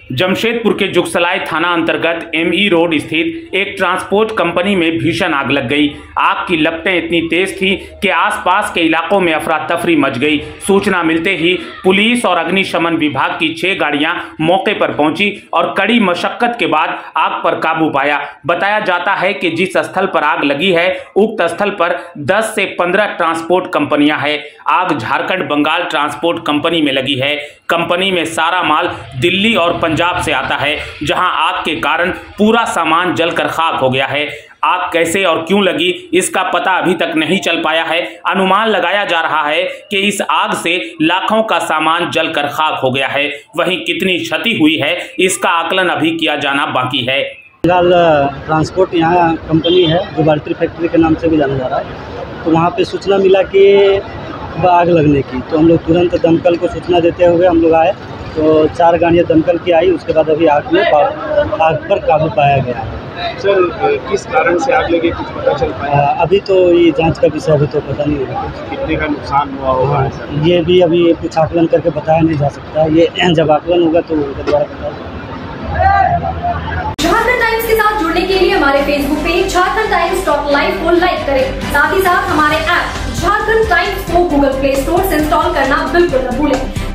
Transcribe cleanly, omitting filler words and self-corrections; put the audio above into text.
जमशेदपुर के जुगसलाई थाना अंतर्गत एमई रोड स्थित एक ट्रांसपोर्ट कंपनी में भीषण आग लग गई। आग की लपटें इतनी तेज थीं कि आसपास के इलाकों में अफरा तफरी मच गई। सूचना मिलते ही पुलिस और अग्निशमन विभाग की 6 गाड़ियां मौके पर पहुंची और कड़ी मशक्कत के बाद आग पर काबू पाया। बताया जाता है कि जिस स्थल पर आग लगी है उक्त स्थल पर 10 से 15 ट्रांसपोर्ट कंपनियां हैं। आग झारखंड बंगाल ट्रांसपोर्ट कंपनी में लगी है। कंपनी में सारा माल दिल्ली और पंजाब से आता है, जहां आग के कारण पूरा सामान जलकर खाक हो गया है। आग कैसे और क्यों लगी इसका पता अभी तक नहीं चल पाया है। अनुमान लगाया जा रहा है कि इस आग से लाखों का सामान जलकर खाक हो गया है। वहीं कितनी क्षति हुई है इसका आकलन अभी किया जाना बाकी है। फिलहाल ट्रांसपोर्ट यहाँ कंपनी है जो भारतीय फैक्ट्री के नाम से भी जाना जा रहा है। तो वहाँ पे सूचना मिला कि आग लगने की, तो हम लोग तुरंत दमकल को सूचना देते हुए हम लोग आए। तो 4 गाड़ियाँ दमकल की आई। उसके बाद अभी आग पर काबू पाया गया है। सर, किस कारण से आग लगी कुछ पता चल पाया? अभी तो ये जांच का विषय अभी तो पता नहीं है। कितने का नुकसान हुआ होगा? ये भी अभी कुछ आकलन करके बताया नहीं जा सकता। ये जब आकलन होगा तो उनके द्वारा बताया। झारखंड टाइम्स के साथ जुड़ने के लिए हमारे Facebook page Jharkhand Times top live को लाइक करें। साथ ही साथ हमारे ऐप झारखंड टाइम्स को गूगल प्ले स्टोर से इंस्टॉल करना बिल्कुल न भूलें।